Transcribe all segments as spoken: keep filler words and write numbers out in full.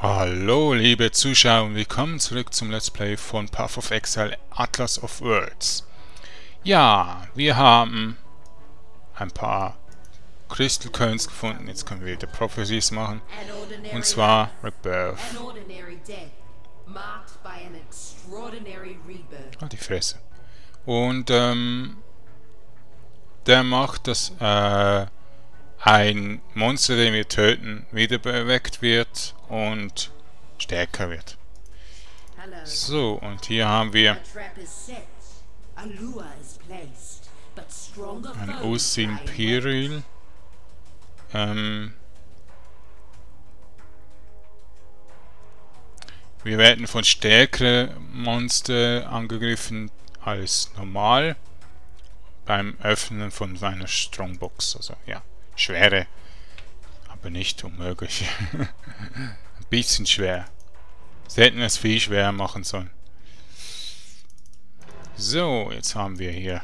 Hallo liebe Zuschauer und willkommen zurück zum Let's Play von Path of Exile Atlas of Worlds. Ja, wir haben ein paar Crystal Coins gefunden, jetzt können wir wieder Prophecies machen. Und zwar Rebirth. Oh, die Fresse. Und ähm, der macht, dass äh, ein Monster, den wir töten, wieder erweckt wird und stärker wird. So, und hier haben wir ein O C Imperial. Ähm, wir werden von stärkeren Monster angegriffen als normal beim Öffnen von einer Strongbox. Also ja, schwere, aber nicht unmöglich. Ein bisschen schwer. Sie hätten es viel schwerer machen sollen. So, jetzt haben wir hier.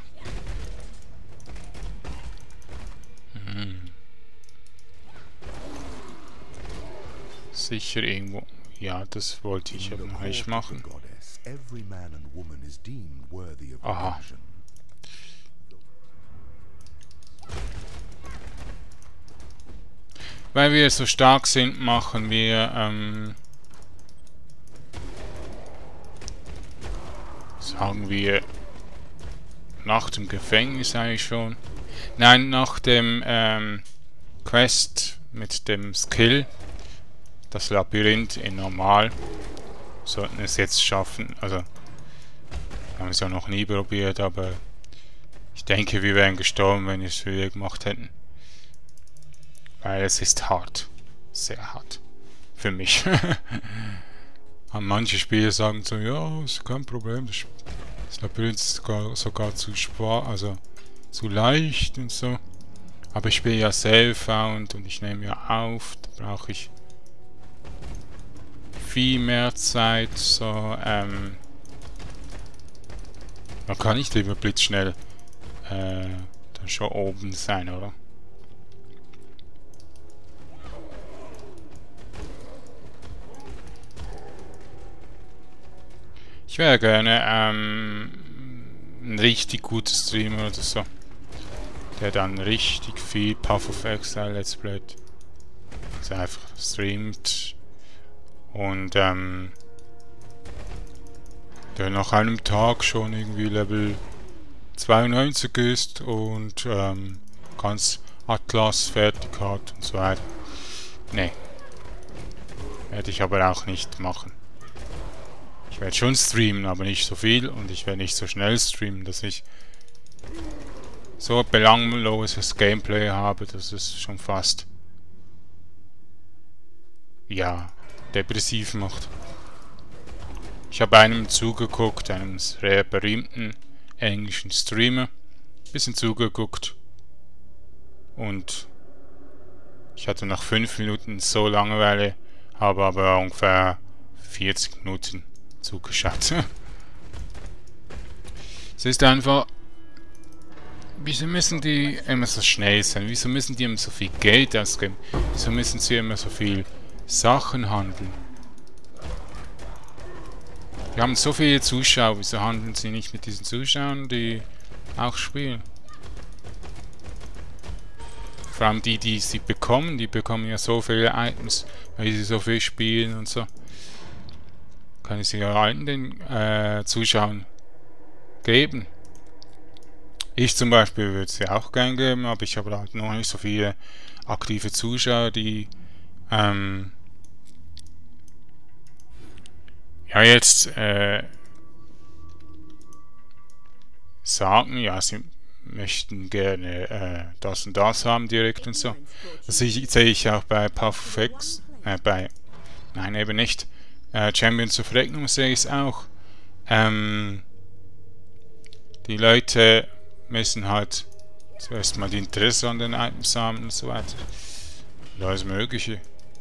Hm. Sicher irgendwo. Ja, das wollte ich aber noch nicht machen. Aha. Weil wir so stark sind, machen wir ähm, sagen wir nach dem Gefängnis eigentlich schon. Nein, nach dem ähm, Quest mit dem Skill, das Labyrinth in normal, sollten es jetzt schaffen. Also, wir haben es ja noch nie probiert, aber ich denke, wir wären gestorben, wenn wir es wieder gemacht hätten. Weil es ist hart. Sehr hart. Für mich. Und manche Spieler sagen so, ja, ist kein Problem, das, das Labyrinth ist sogar, sogar zu schwer, also zu leicht und so. Aber ich spiele ja Self-Found und ich nehme ja auf, da brauche ich viel mehr Zeit, so, ähm, man kann nicht lieber blitzschnell äh, dann schon oben sein, oder? Ich wäre gerne ähm, ein richtig guter Streamer oder so, der dann richtig viel Path of Exile Let's Play, also einfach streamt und ähm, der nach einem Tag schon irgendwie Level zweiundneunzig ist und ähm, ganz Atlas fertig hat und so weiter. Nee, werde ich aber auch nicht machen. Ich werde schon streamen, aber nicht so viel und ich werde nicht so schnell streamen, dass ich so belangloses Gameplay habe, dass es schon fast, ja, depressiv macht. Ich habe einem zugeguckt, einem sehr berühmten englischen Streamer, ein bisschen zugeguckt und ich hatte nach fünf Minuten so Langeweile, habe aber ungefähr vierzig Minuten zugeschaut. Es ist einfach, wieso müssen die immer so schnell sein? Wieso müssen die immer so viel Geld ausgeben? Wieso müssen sie immer so viel Sachen handeln? Wir haben so viele Zuschauer, wieso handeln sie nicht mit diesen Zuschauern, die auch spielen? Vor allem die, die sie bekommen, die bekommen ja so viele Items, weil sie so viel spielen und so. Kann ich sie ja allen den äh, Zuschauern geben. Ich zum Beispiel würde sie auch gern geben, aber ich habe halt noch nicht so viele aktive Zuschauer, die ähm, ja jetzt äh, sagen, ja, sie möchten gerne äh, das und das haben direkt und so. Das sehe ich auch bei Path of Exile, äh, bei, nein eben nicht. Uh, Champions of Regnum sehe ich es auch. Ähm, die Leute müssen halt zuerst mal die Interesse an den Items haben und so weiter. Und alles Mögliche.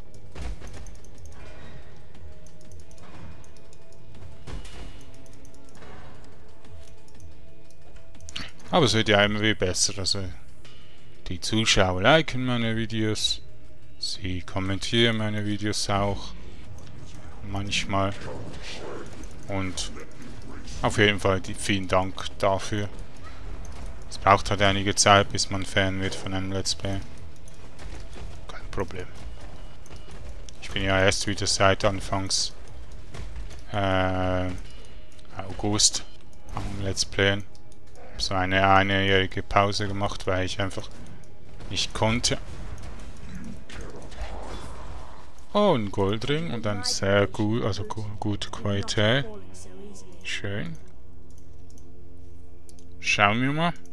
Aber es wird ja immer wieder besser. Also die Zuschauer liken meine Videos. Sie kommentieren meine Videos auch. manchmal. Und auf jeden Fall die, vielen Dank dafür. Es braucht halt einige Zeit, bis man Fan wird von einem Let's Play. Kein Problem. Ich bin ja erst wieder seit Anfangs äh, August am Let's Playen. So eine einjährige Pause gemacht, weil ich einfach nicht konnte. Oh, ein Goldring und dann sehr gut, also gu gute Qualität. Schön. Schauen wir mal.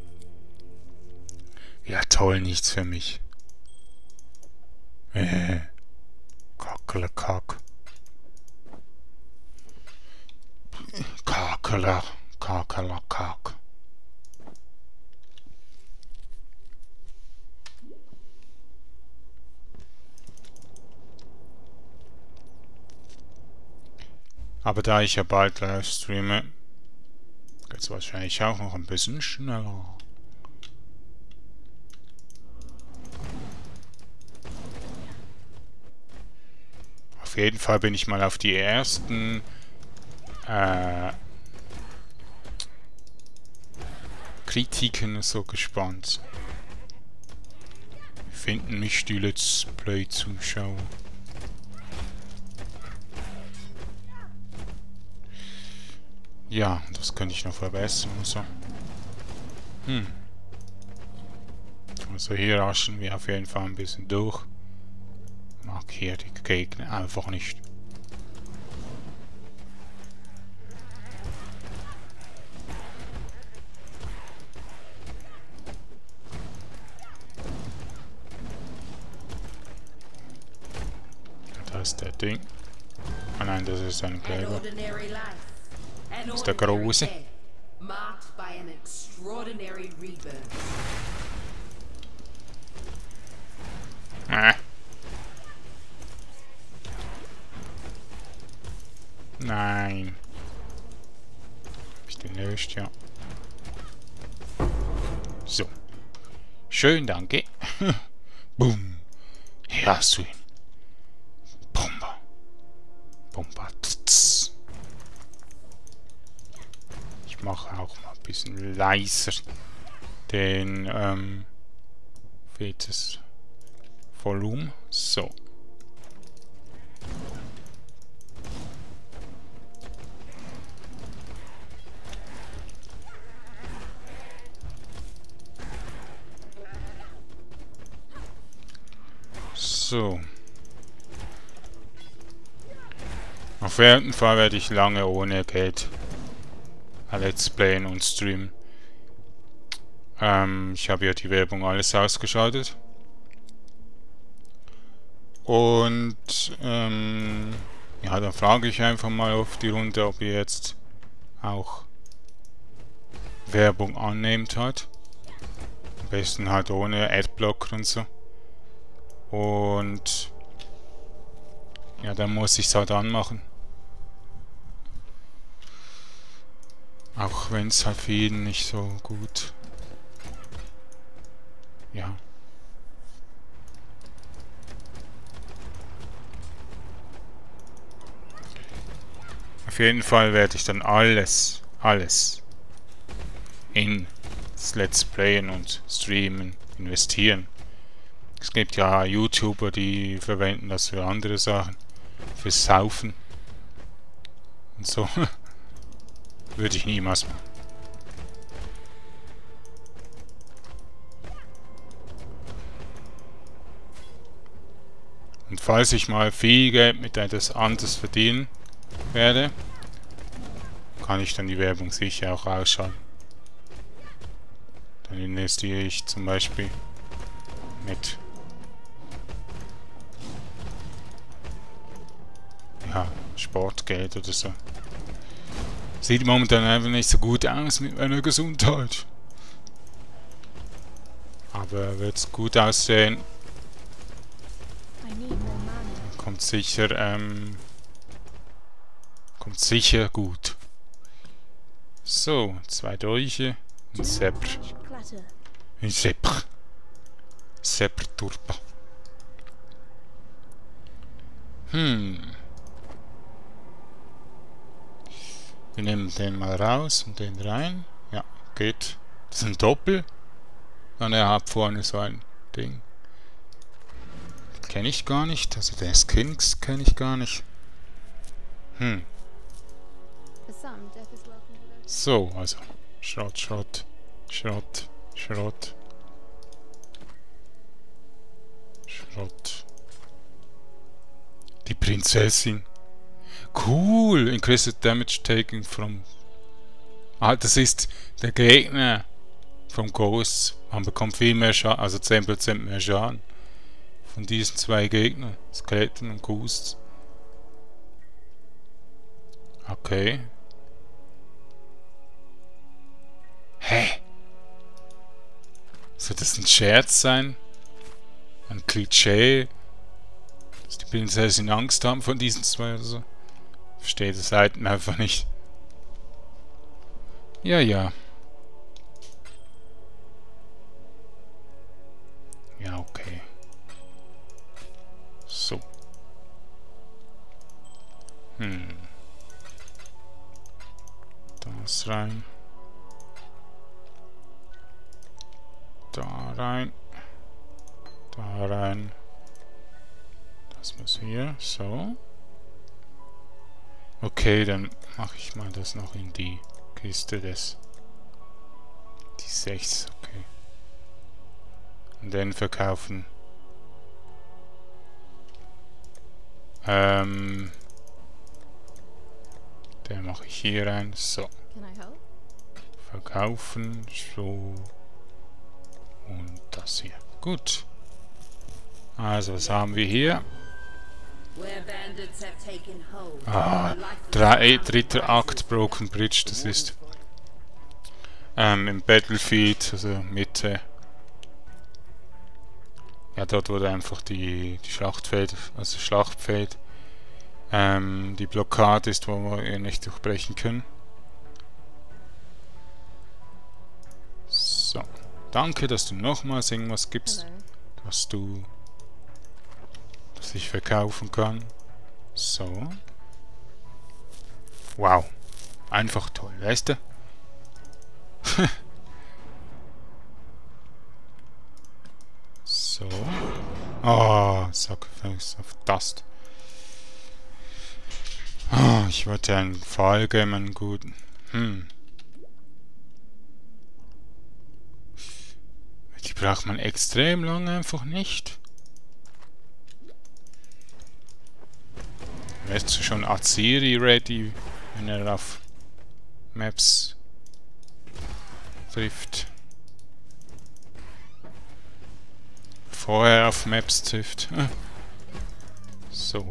Ja toll, nichts für mich. Äh. Kakelekack. Kakela. Kakelakack. Aber da ich ja bald live streame, geht es wahrscheinlich auch noch ein bisschen schneller. Auf jeden Fall bin ich mal auf die ersten äh, Kritiken so gespannt. Wie finden mich die Let's Play Zuschauer? Ja, das könnte ich noch verbessern. Also. Hm. Also hier raschen wir auf jeden Fall ein bisschen durch. Mag hier die Gegner einfach nicht. Da ist der Ding. Ah nein, das ist ein Gräber. Das ist der große. Ah. Nein. Hab ich den löscht, ja. So. Schön, danke. Boom. Hier hast du ihn. Bomba. Bomba. Ich mache auch mal ein bisschen leiser den, ähm, fehltes Volumen. So. So. Auf jeden Fall werde ich lange ohne Geld Let's Playen und streamen. Ähm, ich habe ja die Werbung alles ausgeschaltet. Und ähm, ja, dann frage ich einfach mal auf die Runde, ob ihr jetzt auch Werbung annehmt hat. Am besten halt ohne Adblocker und so. Und ja, dann muss ich es halt anmachen. Auch wenn es halt für jeden nicht so gut. Ja. Auf jeden Fall werde ich dann alles, alles in das Let's Playen und Streamen investieren. Es gibt ja YouTuber, die verwenden das für andere Sachen. Fürs Saufen. Und so. Würde ich niemals machen. Und falls ich mal viel Geld mit etwas anderes verdienen werde, kann ich dann die Werbung sicher auch ausschalten. Dann investiere ich zum Beispiel mit ja, Sportgeld oder so. Sieht momentan einfach nicht so gut aus mit meiner Gesundheit. Aber wird es gut aussehen. Kommt sicher, ähm, kommt sicher gut. So, zwei Dolche. Ein Zepter. Ein Zepter. Zepter Turpa. Hm. Wir nehmen den mal raus und den rein. Ja, geht. Das ist ein Doppel. Und er hat vorne so ein Ding. Kenne ich gar nicht. Also der Skins kenne ich gar nicht. Hm. So, also Schrott, Schrott, Schrott, Schrott, Schrott. Die Prinzessin. Cool! Increased damage taken from... Ah, das ist der Gegner vom Ghost. Man bekommt viel mehr Schaden, also zehn Prozent mehr Schaden. Von diesen zwei Gegnern. Skeletten und Ghosts. Okay. Hä? Soll das ein Scherz sein? Ein Klischee? Dass die Prinzessin Angst haben von diesen zwei oder so? Verstehe die Seiten einfach nicht. Ja, ja. Ja, okay. So. Hm. Das rein. Da rein. Da rein. Das muss hier. So. Okay, dann mache ich mal das noch in die Kiste des... Die sechs, okay. Und dann verkaufen. Ähm... Den mache ich hier rein. So. Verkaufen. So. Und das hier. Gut. Also, was haben wir hier? Ah, drei, dritter Akt Broken Bridge, das ist ähm, im Battlefield, also Mitte. Ja, dort wurde einfach die, die Schlachtfeld, also Schlachtfeld, ähm, die Blockade ist, wo wir nicht durchbrechen können. So, danke, dass du nochmals irgendwas gibst, dass du, dass ich verkaufen kann. So. Wow. Einfach toll, weißt du? So. Oh, Sacrifice of Dust. Oh, ich wollte einen Fall geben, einen guten. Hm. Die braucht man extrem lange einfach nicht. Wärst du schon Aziri ready, wenn er auf Maps trifft? Vorher auf Maps trifft. So.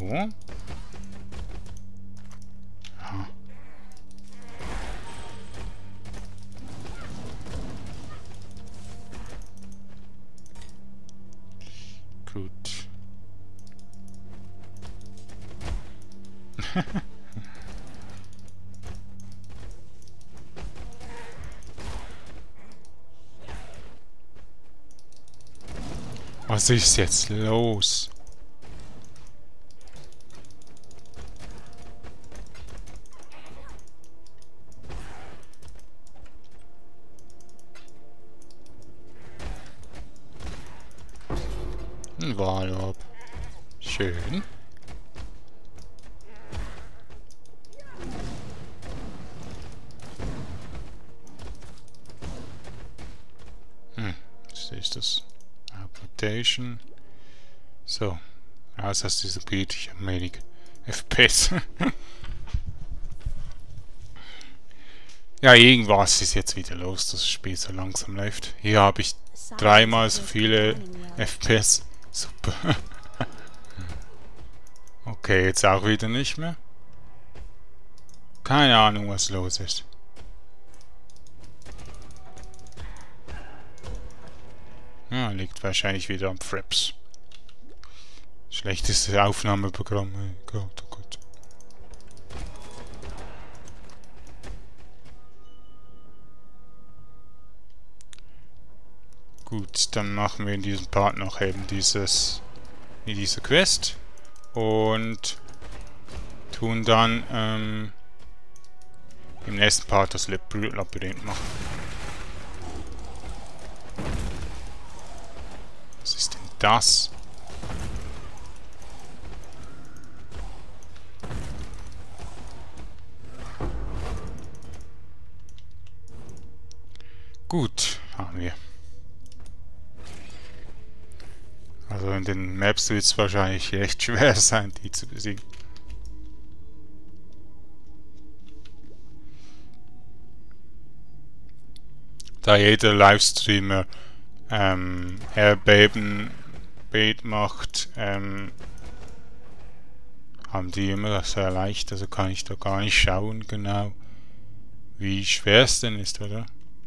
Ja. Gut. Was ist jetzt los? Ein Walorb. Schön. Hm, was ist das? Application. So. Raus aus diesem Gebiet. Ich habe wenig F P S. Ja, irgendwas ist jetzt wieder los, dass das Spiel so langsam läuft. Hier habe ich dreimal so viele F P S. Super. Okay, jetzt auch wieder nicht mehr. Keine Ahnung, was los ist. Ja, liegt wahrscheinlich wieder am Fraps. Schlechtes Aufnahmeprogramm. Oh Gott, oh Gott. Gut, dann machen wir in diesem Part noch eben dieses, diese Quest. Und tun dann, ähm, im nächsten Part das Labyrinth machen. Was ist denn das? Gut, haben wir. Also in den Maps wird es wahrscheinlich recht schwer sein, die zu besiegen. Da jeder Livestreamer ähm, Erdbeben Bait macht, ähm, haben die immer das sehr leicht, also kann ich da gar nicht schauen genau, wie schwer es denn ist, oder?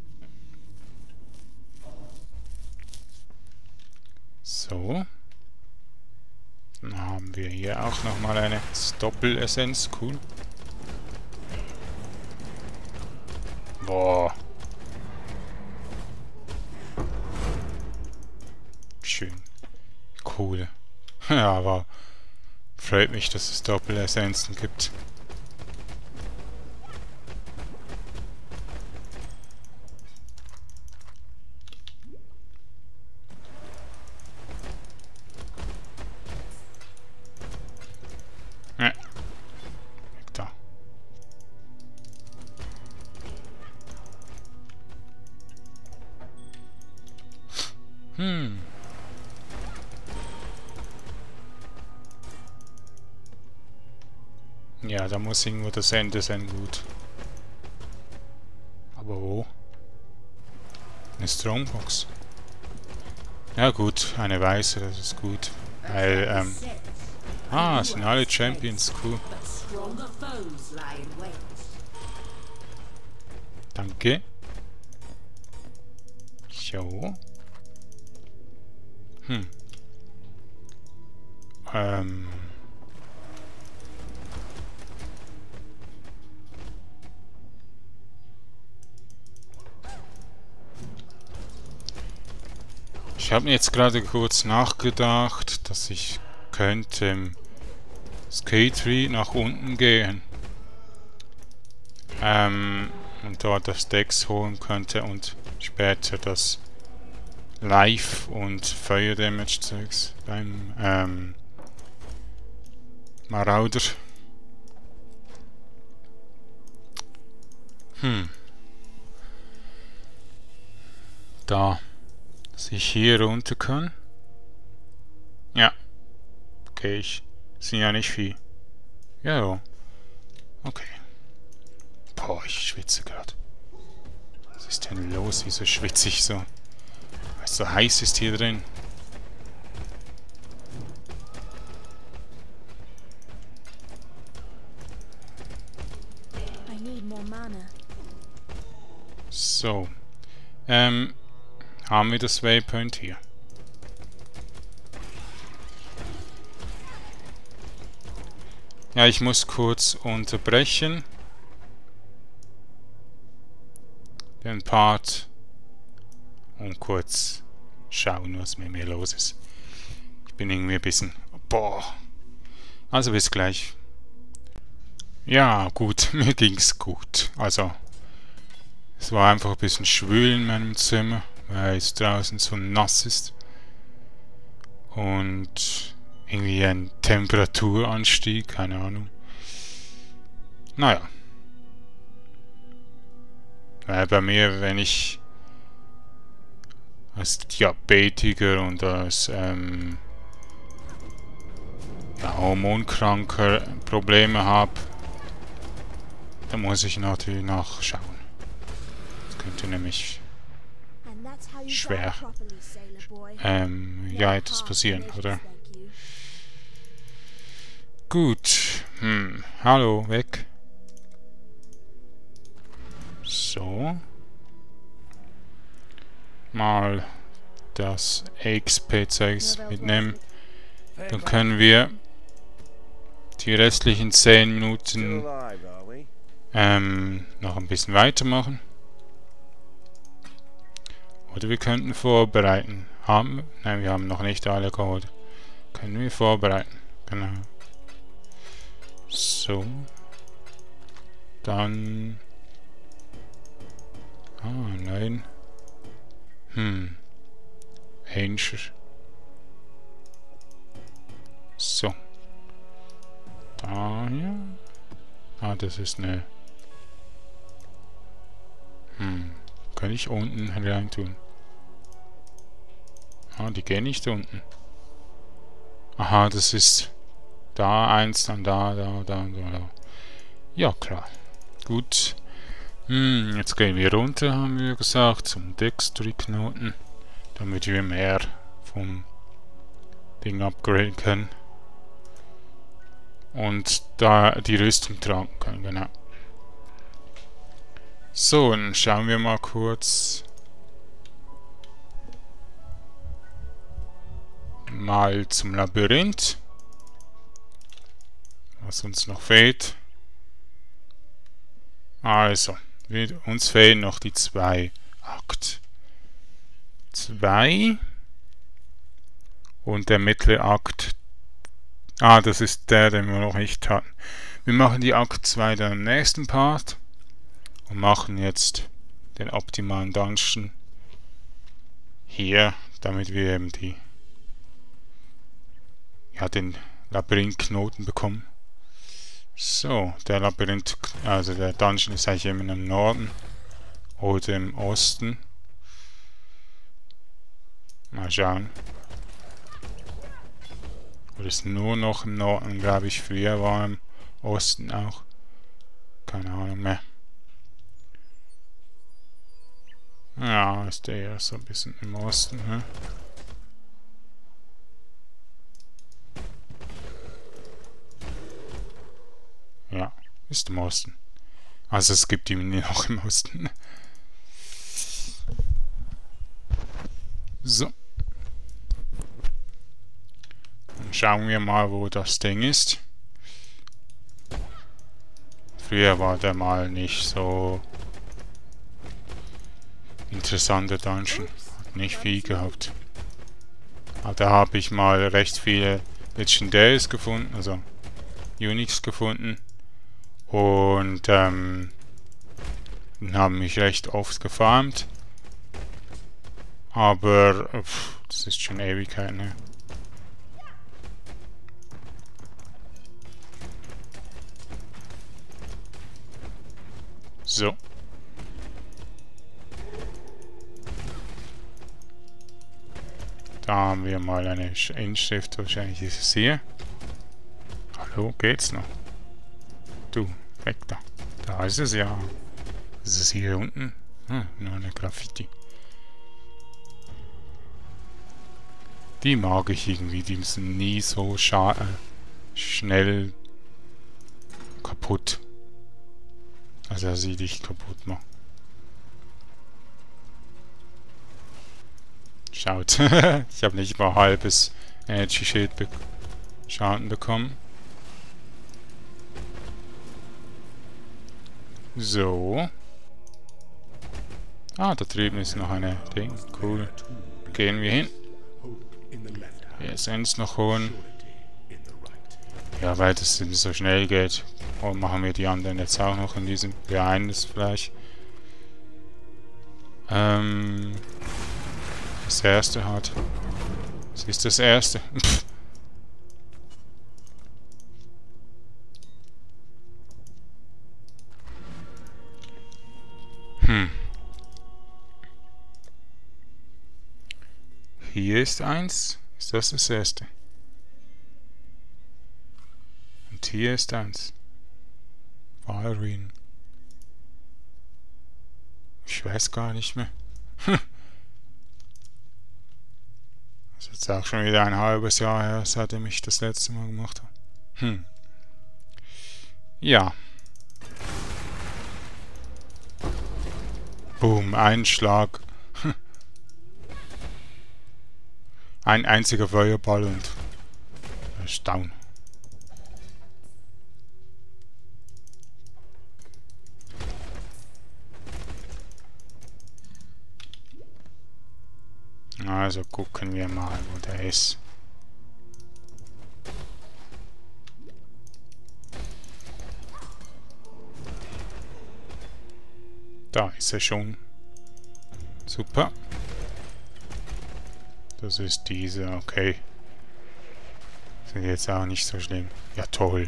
So. Dann haben wir hier auch nochmal eine Doppelessenz, cool. Boah. Schön. Cool. Ja, aber freut mich, dass es Doppelessenzen gibt. Ja. Da. Hm. Ja, da muss irgendwo das Ende sein, gut. Aber wo? Eine Strongbox. Ja gut, eine weiße, das ist gut. Weil, ähm... Ah, sind alle Champions, cool. Danke. So. Hm. Ähm... Ich habe mir jetzt gerade kurz nachgedacht, dass ich könnte im Skate-Tree nach unten gehen. Ähm, und dort das Dex holen könnte und später das Life- und Feuer-Damage-Zeugs beim ähm, Marauder. Hm. Da. Dass ich hier runter kann. Ja. Okay, ich. Sind ja nicht viel. Ja, ja. Okay. Boah, ich schwitze gerade. Was ist denn los? Wieso schwitze ich so? Weil es so heiß ist hier drin. So. Ähm. Haben wir das Waypoint hier? Ja, ich muss kurz unterbrechen. Den Part. Und kurz schauen, was mit mir los ist. Ich bin irgendwie ein bisschen... Boah. Also bis gleich. Ja, gut. Mir ging's gut. Also... Es war einfach ein bisschen schwül in meinem Zimmer, weil es draußen so nass ist. Und irgendwie ein Temperaturanstieg, keine Ahnung. Naja. Weil bei mir, wenn ich als Diabetiker und als ähm, ja, Hormonkranker Probleme habe, dann muss ich natürlich nachschauen. Das könnte nämlich schwer ähm, ja, etwas passieren, oder? Gut. Hm. Hallo, weg. So. Mal das X P-Zeugs mitnehmen. Dann können wir die restlichen zehn Minuten ähm, noch ein bisschen weitermachen. Oder wir könnten vorbereiten. Haben? Nein, wir haben noch nicht alle geholt. Können wir vorbereiten. Genau. So. Dann Ah, nein. Hm. Ranger. So. Da hier. Ah, das ist eine... Hm. Kann ich unten rein tun? Ah, die gehen nicht unten. Aha, das ist... Da eins, dann da, da, da, da, da. Ja, klar. Gut. Hm, jetzt gehen wir runter, haben wir gesagt, zum Dextry-Knoten, damit wir mehr vom Ding upgraden können. Und da die Rüstung tragen können, genau. So, dann schauen wir mal kurz mal zum Labyrinth, was uns noch fehlt. Also, wir, uns fehlen noch die zwei Akt. zwei und der mittlere Akt. Ah, das ist der, den wir noch nicht hatten. Wir machen die Akt zwei dann im nächsten Part und machen jetzt den optimalen Dungeon hier, damit wir eben die ja, den Labyrinth-Knoten bekommen. So, der Labyrinth, also der Dungeon ist eigentlich immer im Norden oder im Osten. Mal schauen. Oder ist nur noch im Norden, glaube ich. Früher war im Osten auch. Keine Ahnung mehr. Ja, ist der eher so ein bisschen im Osten. Ne? Ja, ist im Osten. Also es gibt ihn noch im Osten. So. Dann schauen wir mal, wo das Ding ist. Früher war der mal nicht so interessanter Dungeon. Hat nicht viel gehabt. Aber da habe ich mal recht viele Legendaries gefunden, also Unix gefunden. Und ähm, haben mich recht oft gefarmt. Aber pff, das ist schon Ewigkeit, ne? So. Da haben wir mal eine Inschrift, wahrscheinlich ist es hier. Hallo, geht's noch? Du, weg da. Da ist es ja. Ist es hier unten? Hm, nur eine Graffiti. Die mag ich irgendwie, die sind nie so scha schnell kaputt. Also dass sie dich kaputt machen. Schaut, ich habe nicht mal halbes Energy Shield be Schaden bekommen. So. Ah, da drüben ist noch eine Ding. Cool. Gehen wir hin. Wir sehen es noch holen. Ja, weil das so schnell geht. Und machen wir die anderen jetzt auch noch in diesem. Ja, eines vielleicht. Ähm. Das erste hat. Was ist das erste? Pff. Hm. Hier ist eins. Ist das das erste? Und hier ist eins. Valrine. Ich weiß gar nicht mehr. Hm. Das ist jetzt auch schon wieder ein halbes Jahr her, seitdem ich das letzte Mal gemacht habe. Hm. Ja. Boom, ein Schlag. Ein einziger Feuerball und er ist down. Also gucken wir mal, wo der ist. Da ist er schon. Super. Das ist diese, okay. Sind jetzt auch nicht so schlimm. Ja, toll.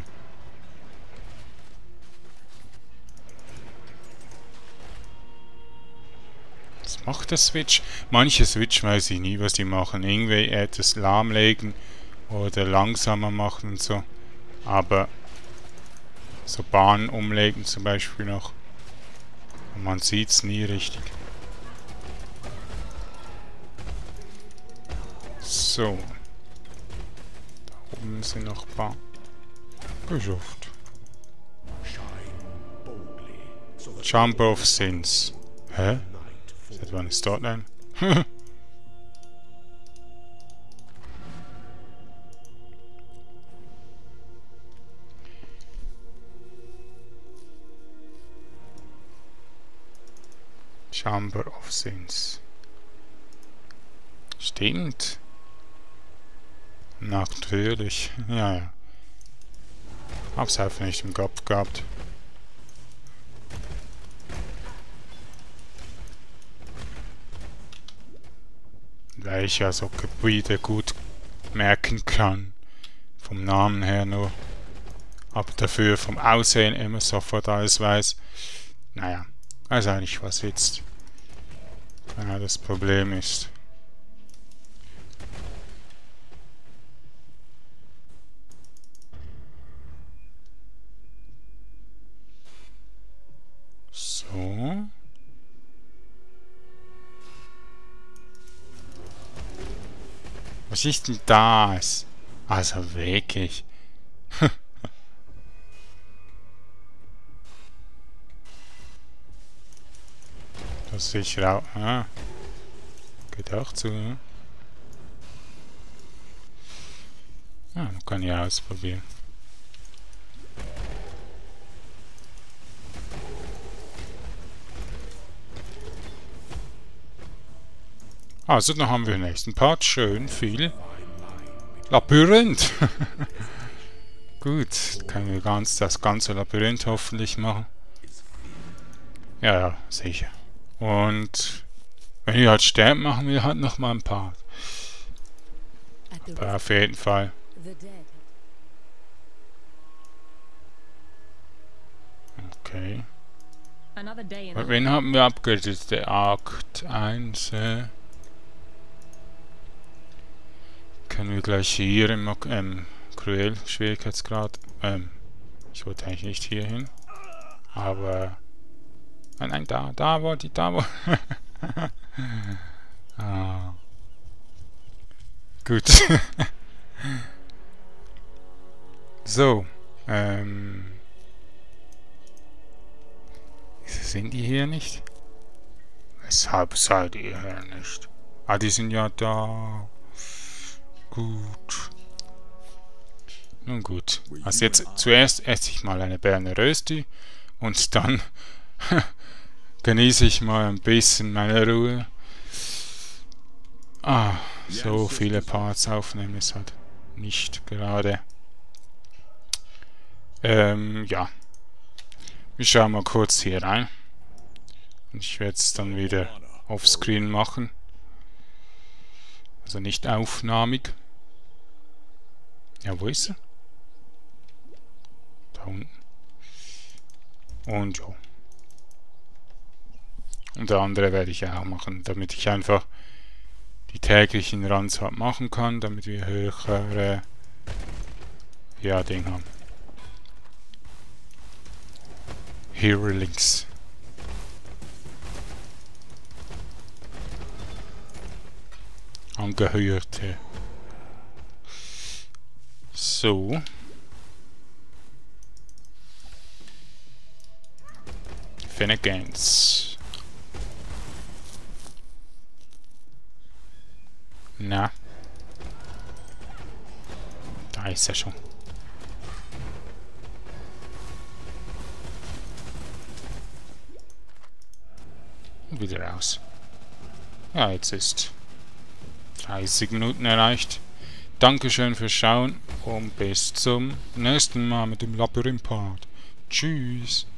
Was macht der Switch? Manche Switch weiß ich nie, was die machen. Irgendwie etwas lahmlegen oder langsamer machen und so. Aber so Bahn umlegen zum Beispiel noch. Und man sieht es nie richtig. So. Da oben sind noch ein paar geschafft. Chamber of Sins. Hä? Seit wann ist dort ein? Chamber of Sins. Stimmt. Natürlich. Ja, ja. Hab's einfach nicht im Kopf gehabt. Weil ich ja so Gebiete gut merken kann. Vom Namen her nur. Aber dafür vom Aussehen immer sofort alles weiß. Naja, weiß eigentlich, was jetzt ja, das Problem ist. So. Was ist denn das? Also wirklich. Das sehe ich auch. Ah. Geht auch zu, ne? Ah, man kann ja ausprobieren. Also, dann haben wir den nächsten Part. Schön viel Labyrinth. Gut, können wir ganz das ganze Labyrinth hoffentlich machen. Ja, ja, sicher. Und wenn wir halt sterben, machen wir halt nochmal ein Part. Aber auf jeden Fall. Okay. Und wen haben wir abgedatet? Der Akt eins. Äh, können wir gleich hier im ähm, Cruel Schwierigkeitsgrad. Ähm, ich wollte eigentlich nicht hier hin. Aber. Nein, nein, da, da wollte ich, da wollte ah. Gut. So. Ähm. Sind die hier nicht? Weshalb seid ihr hier nicht? Ah, die sind ja da. Gut. Nun gut. Also jetzt zuerst esse ich mal eine Berner Rösti und dann genieße ich mal ein bisschen meine Ruhe. Ah, so viele Parts aufnehmen ist halt nicht gerade. Ähm, ja. Wir schauen mal kurz hier rein. Und ich werde es dann wieder offscreen machen. Also nicht aufnahmig. Ja, wo ist er? Da unten. Und ja. Und der andere werde ich auch machen, damit ich einfach die täglichen Runs halt machen kann, damit wir höhere ja, Ding haben. Hero Links. Angehörte. So. Finnegan's. Na. Da ist er schon. Und wieder raus. Ja, jetzt ist dreißig Minuten erreicht. Dankeschön fürs Schauen und bis zum nächsten Mal mit dem Labyrinth-Part. Tschüss.